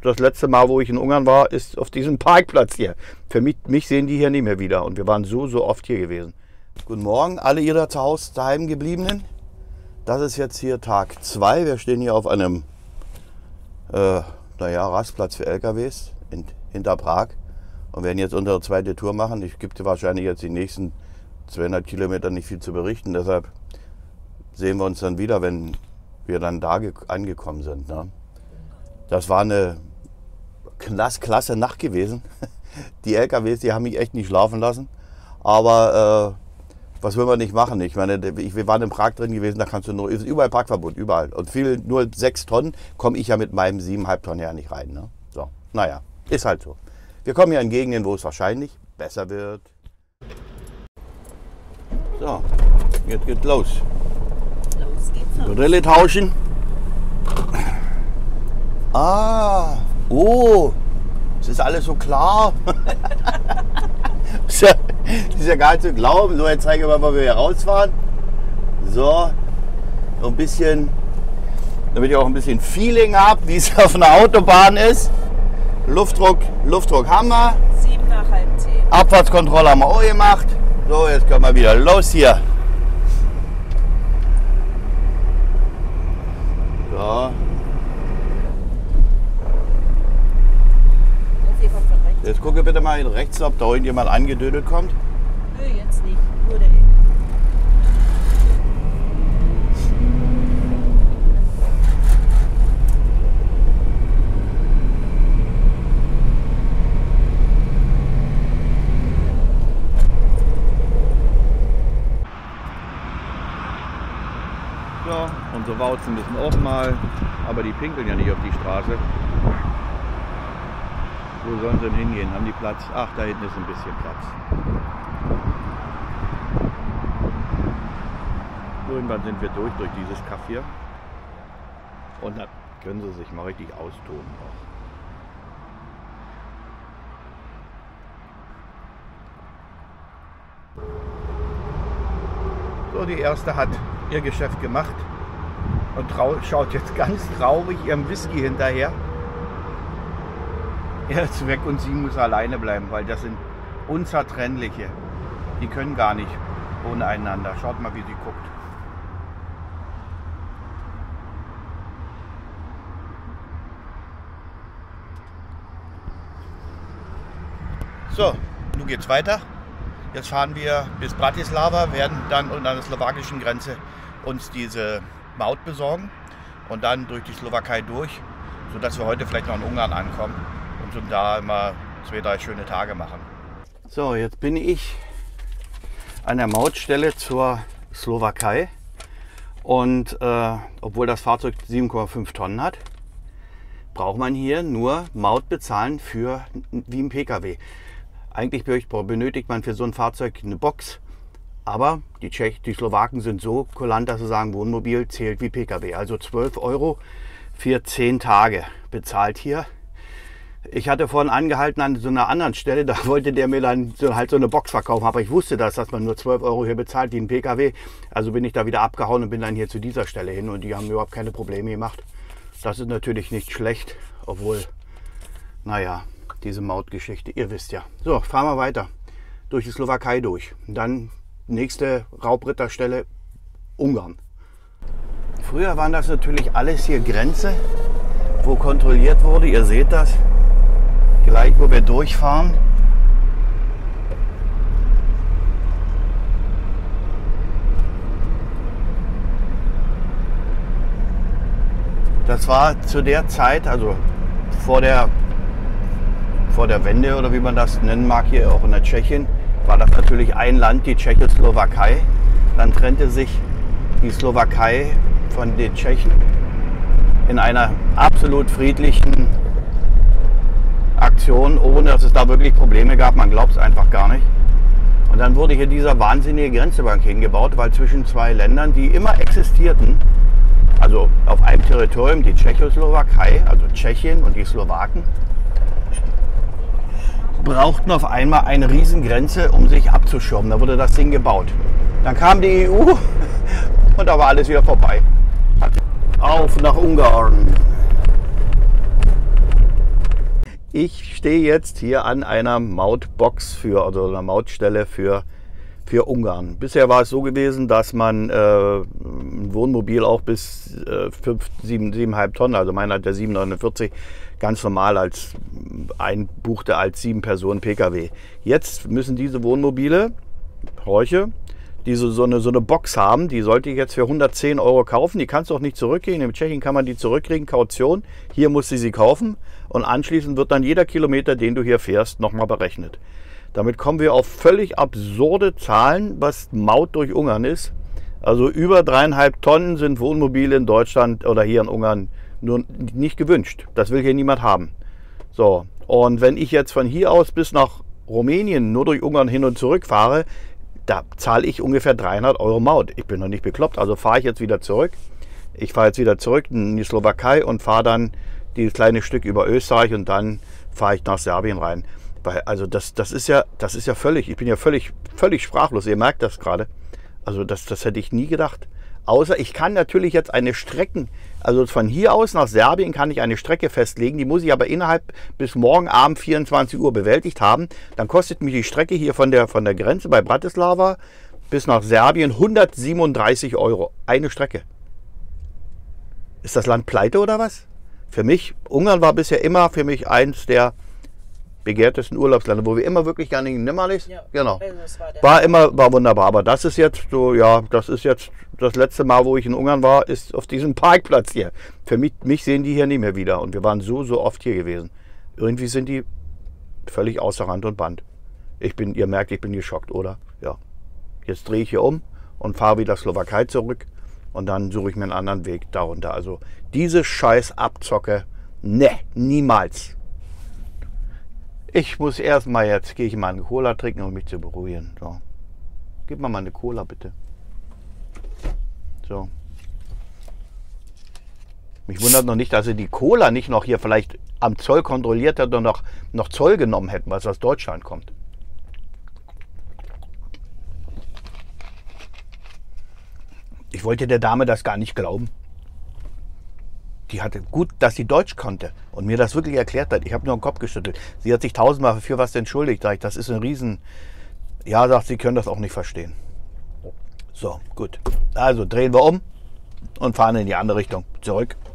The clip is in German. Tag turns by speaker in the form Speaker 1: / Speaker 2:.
Speaker 1: das letzte Mal, wo ich in Ungarn war, ist auf diesem Parkplatz hier. Für mich sehen die hier nicht mehr wieder und wir waren so oft hier gewesen. Guten Morgen, alle ihr da zu Hause daheim gebliebenen. Das ist jetzt hier Tag 2. Wir stehen hier auf einem Rastplatz für LKWs hinter Prag und werden jetzt unsere zweite Tour machen. Es gibt wahrscheinlich jetzt die nächsten 200 Kilometer nicht viel zu berichten. Deshalb sehen wir uns dann wieder, wenn wir dann da angekommen sind. Ne? Das war eine klasse Nacht gewesen. Die LKWs, die haben mich echt nicht schlafen lassen. Aber was will man nicht machen? Ich meine, wir waren in Prag drin gewesen, da kannst du nur, ist überall Parkverbot, überall. Und nur 6 Tonnen komme ich ja mit meinem 7,5 Tonnen ja nicht rein. Ne? So, naja, ist halt so. Wir kommen ja in Gegenden, wo es wahrscheinlich besser wird. So, jetzt geht's los.
Speaker 2: Los geht's los.
Speaker 1: Brille tauschen. Ah, oh, es ist alles so klar. Das ist ja gar nicht zu glauben. So, jetzt zeige ich mal, wo wir hier rausfahren. So, ein bisschen, damit ich auch ein bisschen Feeling habe, wie es auf einer Autobahn ist. Luftdruck haben wir.
Speaker 2: 7 nach halb 10.
Speaker 1: Abfahrtskontrolle haben wir auch gemacht. So, jetzt können wir wieder los hier. So. Jetzt gucke bitte mal rechts, ob da irgendjemand angedödelt kommt.
Speaker 2: Nö, jetzt nicht. Nur der Ecke.
Speaker 1: So, unsere Wauzen müssen auch mal, aber die pinkeln ja nicht auf die Straße. Wo sollen sie denn hingehen? Haben die Platz? Ach, da hinten ist ein bisschen Platz. Irgendwann sind wir durch dieses Kaff hier. Und dann können sie sich mal richtig austoben. So, die erste hat ihr Geschäft gemacht und schaut jetzt ganz traurig ihrem Whisky hinterher. Er ist weg und sie muss alleine bleiben, weil das sind Unzertrennliche. Die können gar nicht ohne einander. Schaut mal, wie sie guckt. So, nun geht's weiter. Jetzt fahren wir bis Bratislava, werden dann an der slowakischen Grenze uns diese Maut besorgen und dann durch die Slowakei durch, sodass wir heute vielleicht noch in Ungarn ankommen. Und da immer 2, 3 schöne Tage machen. So, jetzt bin ich an der Mautstelle zur Slowakei und obwohl das Fahrzeug 7,5 Tonnen hat, braucht man hier nur Maut bezahlen wie im PKW. Eigentlich benötigt man für so ein Fahrzeug eine Box, aber die Slowaken sind so kulant, dass sie sagen, Wohnmobil zählt wie PKW. Also 12 € für 10 Tage bezahlt hier. Ich hatte vorhin angehalten an so einer anderen Stelle, da wollte der mir dann so eine Box verkaufen, aber ich wusste dass man nur 12 € hier bezahlt wie ein PKW. Also bin ich da wieder abgehauen und bin dann hier zu dieser Stelle hin und die haben mir überhaupt keine Probleme gemacht. Das ist natürlich nicht schlecht, obwohl, naja, diese Mautgeschichte, ihr wisst ja. So, fahren wir weiter durch die Slowakei durch. Und dann nächste Raubritterstelle Ungarn. Früher waren das natürlich alles hier Grenze, wo kontrolliert wurde. Ihr seht das. Gleich, wo wir durchfahren. Das war zu der Zeit, also vor der Wende oder wie man das nennen mag, hier auch in der Tschechien, war das natürlich ein Land, die Tschechoslowakei. Dann trennte sich die Slowakei von den Tschechen in einer absolut friedlichen Aktion, ohne dass es da wirklich Probleme gab. Man glaubt es einfach gar nicht. Und dann wurde hier dieser wahnsinnige Grenzübergang hingebaut, weil zwischen 2 Ländern, die immer existierten, also auf einem Territorium, die Tschechoslowakei, also Tschechien und die Slowaken, brauchten auf einmal eine Riesengrenze, um sich abzuschirmen. Da wurde das Ding gebaut. Dann kam die EU und da war alles wieder vorbei. Auf nach Ungarn. Ich stehe jetzt hier an einer Mautbox also einer Mautstelle für Ungarn. Bisher war es so gewesen, dass man ein Wohnmobil auch bis 7,5 Tonnen, also meiner hat der 7,49, ganz normal einbuchte als 7-Personen-Pkw. Jetzt müssen diese Wohnmobile, Räuche, die so eine Box haben, die sollte ich jetzt für 110 € kaufen. Die kannst du auch nicht zurückgehen. In Tschechien kann man die zurückkriegen, Kaution. Hier musst du sie kaufen und anschließend wird dann jeder Kilometer, den du hier fährst, nochmal berechnet. Damit kommen wir auf völlig absurde Zahlen, was Maut durch Ungarn ist. Also über 3,5 Tonnen sind Wohnmobile in Deutschland oder hier in Ungarn nur nicht gewünscht. Das will hier niemand haben. So, und wenn ich jetzt von hier aus bis nach Rumänien nur durch Ungarn hin und zurück fahre, da zahle ich ungefähr 300 € Maut. Ich bin noch nicht bekloppt, also fahre ich jetzt wieder zurück. Ich fahre jetzt wieder zurück in die Slowakei und fahre dann dieses kleine Stück über Österreich und dann fahre ich nach Serbien rein. Weil, also das ist ja völlig, ich bin ja völlig sprachlos, ihr merkt das gerade. Also das hätte ich nie gedacht. Außer ich kann natürlich jetzt also von hier aus nach Serbien kann ich eine Strecke festlegen, die muss ich aber innerhalb bis morgen Abend 24 Uhr bewältigt haben. Dann kostet mich die Strecke hier von der Grenze bei Bratislava bis nach Serbien 137 €. Eine Strecke. Ist das Land pleite oder was? Für mich, Ungarn war bisher immer für mich eins der begehrtesten Urlaubsländer, wo wir immer wirklich gar nicht nimmerlich. Ja, genau. War wunderbar. Aber das ist jetzt so, ja, das ist jetzt das letzte Mal, wo ich in Ungarn war, ist auf diesem Parkplatz hier. Für mich sehen die hier nicht mehr wieder. Und wir waren so oft hier gewesen. Irgendwie sind die völlig außer Rand und Band. Ihr merkt, ich bin geschockt, oder? Ja. Jetzt drehe ich hier um und fahre wieder Slowakei zurück. Und dann suche ich mir einen anderen Weg darunter. Also diese scheiß Abzocke, ne, niemals. Ich muss erstmal gehe ich mal eine Cola trinken, um mich zu beruhigen. So. Gib mir mal eine Cola, bitte. So. Mich wundert noch nicht, dass sie die Cola nicht noch hier vielleicht am Zoll kontrolliert hat und noch Zoll genommen hätten, was aus Deutschland kommt. Ich wollte der Dame das gar nicht glauben. Die hatte gut, dass sie Deutsch konnte und mir das wirklich erklärt hat. Ich habe nur den Kopf geschüttelt. Sie hat sich tausendmal für was entschuldigt. Sag ich, das ist ein Riesen... Ja, sagt sie, können das auch nicht verstehen. So, gut. Also drehen wir um und fahren in die andere Richtung. Zurück.